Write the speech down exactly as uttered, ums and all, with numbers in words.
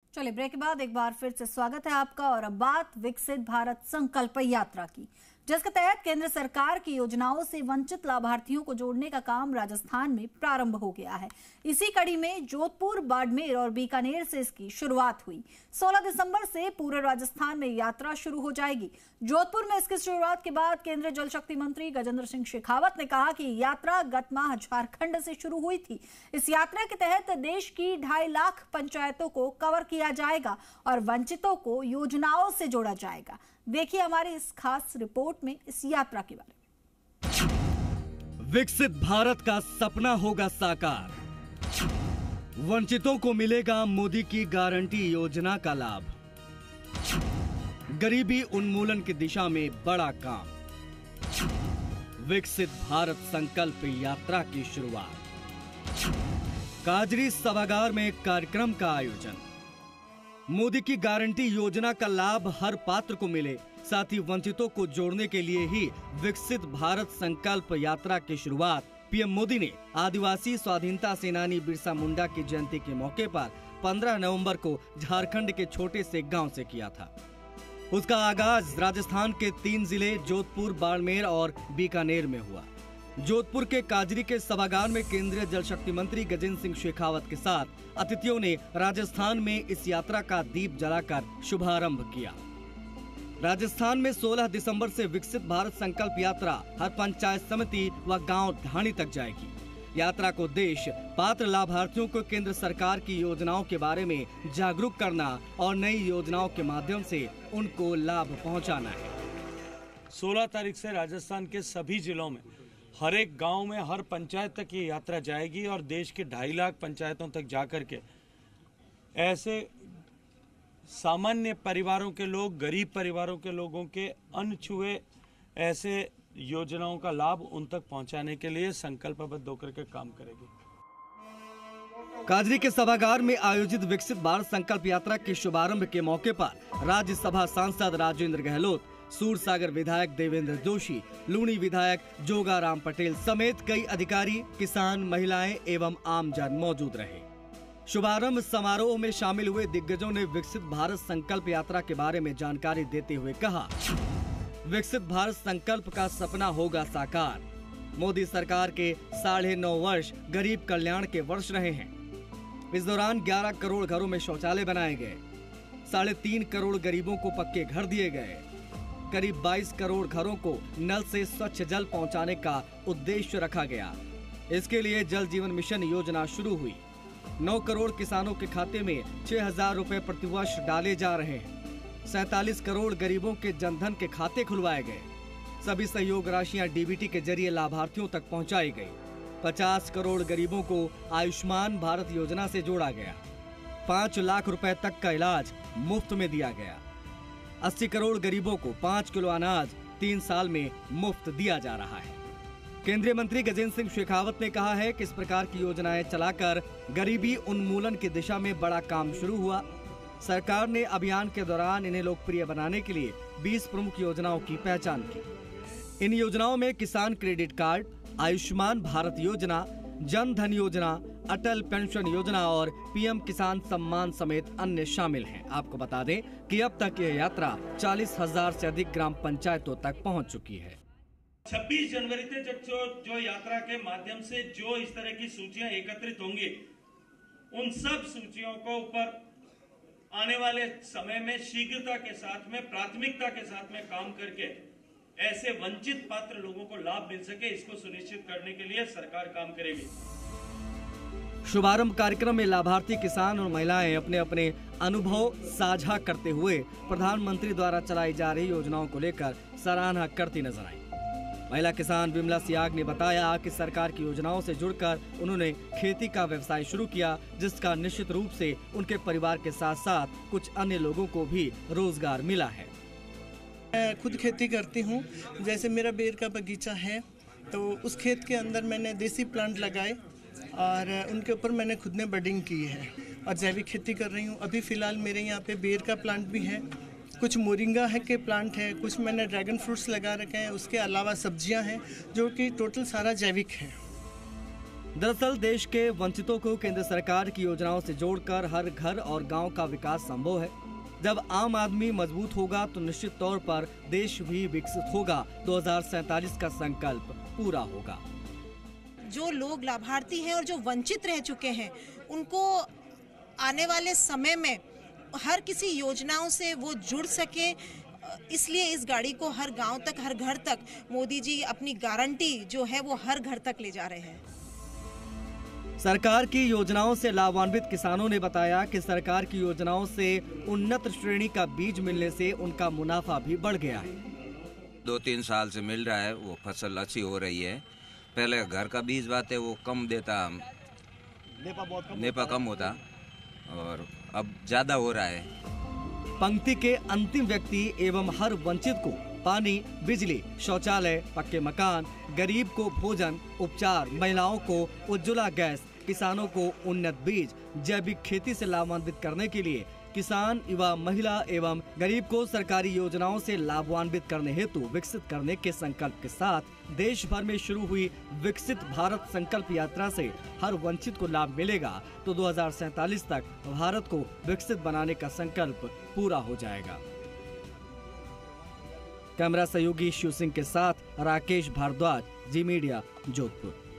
चलिए ब्रेक के बाद एक बार फिर से स्वागत है आपका। और अब बात विकसित भारत संकल्प यात्रा की, जिसके तहत केंद्र सरकार की योजनाओं से वंचित लाभार्थियों को जोड़ने का काम राजस्थान में प्रारंभ हो गया है। इसी कड़ी में जोधपुर, बाड़मेर और बीकानेर से इसकी शुरुआत हुई। सोलह दिसंबर से पूरे राजस्थान में यात्रा शुरू हो जाएगी। जोधपुर में इसकी शुरुआत के बाद केंद्रीय जल शक्ति मंत्री गजेंद्र सिंह शेखावत ने कहा कि यात्रा गत माह झारखंड से शुरू हुई थी। इस यात्रा के तहत देश की ढाई लाख पंचायतों को कवर किया जाएगा और वंचितों को योजनाओं से जोड़ा जाएगा। देखिए हमारी इस खास रिपोर्ट में इस यात्रा के बारे में। विकसित भारत का सपना होगा साकार, वंचितों को मिलेगा मोदी की गारंटी योजना का लाभ, गरीबी उन्मूलन की दिशा में बड़ा काम, विकसित भारत संकल्प यात्रा की शुरुआत। काजरी सभागार में कार्यक्रम का आयोजन। मोदी की गारंटी योजना का लाभ हर पात्र को मिले, साथ ही वंचितों को जोड़ने के लिए ही विकसित भारत संकल्प यात्रा की शुरुआत पीएम मोदी ने आदिवासी स्वाधीनता सेनानी बिरसा मुंडा की जयंती के मौके पर पंद्रह नवंबर को झारखंड के छोटे से गांव से किया था। उसका आगाज राजस्थान के तीन जिले जोधपुर, बाड़मेर और बीकानेर में हुआ। जोधपुर के काजरी के सभागार में केंद्रीय जल शक्ति मंत्री गजेंद्र सिंह शेखावत के साथ अतिथियों ने राजस्थान में इस यात्रा का दीप जलाकर शुभारंभ किया। राजस्थान में सोलह दिसंबर से विकसित भारत संकल्प यात्रा हर पंचायत समिति व गांव ढाणी तक जाएगी। यात्रा को उद्देश्य पात्र लाभार्थियों को केंद्र सरकार की योजनाओं के बारे में जागरूक करना और नई योजनाओं के माध्यम से उनको लाभ पहुंचाना है। सोलह तारीख से राजस्थान के सभी जिलों में हर एक गांव में हर पंचायत तक ये यात्रा जाएगी और देश के ढाई लाख पंचायतों तक जाकर के ऐसे सामान्य परिवारों के लोग, गरीब परिवारों के लोगों के अनछुए ऐसे योजनाओं का लाभ उन तक पहुंचाने के लिए संकल्पबद्ध होकर के काम करेगी। काजरी के सभागार में आयोजित विकसित भारत संकल्प यात्रा के शुभारंभ के मौके पर राज्यसभा सांसद राजेंद्र गहलोत, सूरसागर विधायक देवेंद्र जोशी, लूणी विधायक जोगाराम पटेल समेत कई अधिकारी, किसान, महिलाएं एवं आमजन मौजूद रहे। शुभारंभ समारोह में शामिल हुए दिग्गजों ने विकसित भारत संकल्प यात्रा के बारे में जानकारी देते हुए कहा, विकसित भारत संकल्प का सपना होगा साकार। मोदी सरकार के साढ़े नौ वर्ष गरीब कल्याण के वर्ष रहे हैं। इस दौरान ग्यारह करोड़ घरों में शौचालय बनाए गए, साढ़े तीन करोड़ गरीबों को पक्के घर दिए गए, करीब बाईस करोड़ घरों को नल से स्वच्छ जल पहुंचाने का उद्देश्य रखा गया। इसके लिए जल जीवन मिशन योजना शुरू हुई। नौ करोड़ किसानों के खाते में छह हजार रुपए प्रतिवर्ष डाले जा रहे हैं। सैतालीस करोड़ गरीबों के जनधन के खाते खुलवाए गए। सभी सहयोग राशियां डीबीटी के जरिए लाभार्थियों तक पहुंचाई गई। पचास करोड़ गरीबों को आयुष्मान भारत योजना से जोड़ा गया। पाँच लाख रुपए तक का इलाज मुफ्त में दिया गया। अस्सी करोड़ गरीबों को पाँच किलो अनाज तीन साल में मुफ्त दिया जा रहा है। केंद्रीय मंत्री गजेंद्र सिंह शेखावत ने कहा है कि इस प्रकार की योजनाएं चलाकर गरीबी उन्मूलन की दिशा में बड़ा काम शुरू हुआ। सरकार ने अभियान के दौरान इन्हें लोकप्रिय बनाने के लिए बीस प्रमुख योजनाओं की पहचान की। इन योजनाओं में किसान क्रेडिट कार्ड, आयुष्मान भारत योजना, जन धन योजना, अटल पेंशन योजना और पीएम किसान सम्मान समेत अन्य शामिल हैं। आपको बता दें कि अब तक यह यात्रा चालीस हजार से अधिक ग्राम पंचायतों तक पहुंच चुकी है। छब्बीस जनवरी से जब जो, जो यात्रा के माध्यम से जो इस तरह की सूचियां एकत्रित होंगी, उन सब सूचियों को ऊपर आने वाले समय में शीघ्रता के साथ में, प्राथमिकता के साथ में काम करके ऐसे वंचित पात्र लोगों को लाभ मिल सके, इसको सुनिश्चित करने के लिए सरकार काम करेगी। शुभारंभ कार्यक्रम में लाभार्थी किसान और महिलाएं अपने अपने अनुभव साझा करते हुए प्रधानमंत्री द्वारा चलाई जा रही योजनाओं को लेकर सराहना करती नजर आई। महिला किसान विमला सियाग ने बताया कि सरकार की योजनाओं से जुड़कर उन्होंने खेती का व्यवसाय शुरू किया, जिसका निश्चित रूप से उनके परिवार के साथ साथ कुछ अन्य लोगों को भी रोजगार मिला है। मैं खुद खेती करती हूँ। जैसे मेरा बेर का बगीचा है, तो उस खेत के अंदर मैंने देसी प्लांट लगाए और उनके ऊपर मैंने खुद ने बडिंग की है और जैविक खेती कर रही हूँ। अभी फ़िलहाल मेरे यहाँ पे बेर का प्लांट भी है, कुछ मोरिंगा है के प्लांट है, कुछ मैंने ड्रैगन फ्रूट्स लगा रखे हैं। उसके अलावा सब्जियां हैं जो कि टोटल सारा जैविक है। दरअसल देश के वंचितों को केंद्र सरकार की योजनाओं से जोड़कर हर घर और गांव का विकास संभव है। जब आम आदमी मजबूत होगा तो निश्चित तौर पर देश भी विकसित होगा। दो हज़ार सैंतालीस का संकल्प पूरा होगा। जो लोग लाभार्थी हैं और जो वंचित रह चुके हैं, उनको आने वाले समय में हर किसी योजनाओं से वो जुड़ सके, इसलिए इस गाड़ी को हर गांव तक, हर घर तक मोदी जी अपनी गारंटी जो है वो हर घर तक ले जा रहे हैं। सरकार की योजनाओं से लाभान्वित किसानों ने बताया कि सरकार की योजनाओं से उन्नत श्रेणी का बीज मिलने से उनका मुनाफा भी बढ़ गया है। दो तीन साल से मिल रहा है, वो फसल अच्छी हो रही है। पहले घर का बीज बात है वो कम देता, नेपा बहुत कम नेपा कम होता और अब ज्यादा हो रहा है। पंक्ति के अंतिम व्यक्ति एवं हर वंचित को पानी, बिजली, शौचालय, पक्के मकान, गरीब को भोजन, उपचार, महिलाओं को उज्ज्वला गैस, किसानों को उन्नत बीज, जैविक खेती से लाभान्वित करने के लिए किसान, युवा, महिला एवं गरीब को सरकारी योजनाओं से लाभान्वित करने हेतु विकसित करने के संकल्प के साथ देश भर में शुरू हुई विकसित भारत संकल्प यात्रा से हर वंचित को लाभ मिलेगा तो दो हज़ार सैंतालीस तक भारत को विकसित बनाने का संकल्प पूरा हो जाएगा। कैमरा सहयोगी शिव सिंह के साथ राकेश भारद्वाज, जी मीडिया, जोधपुर।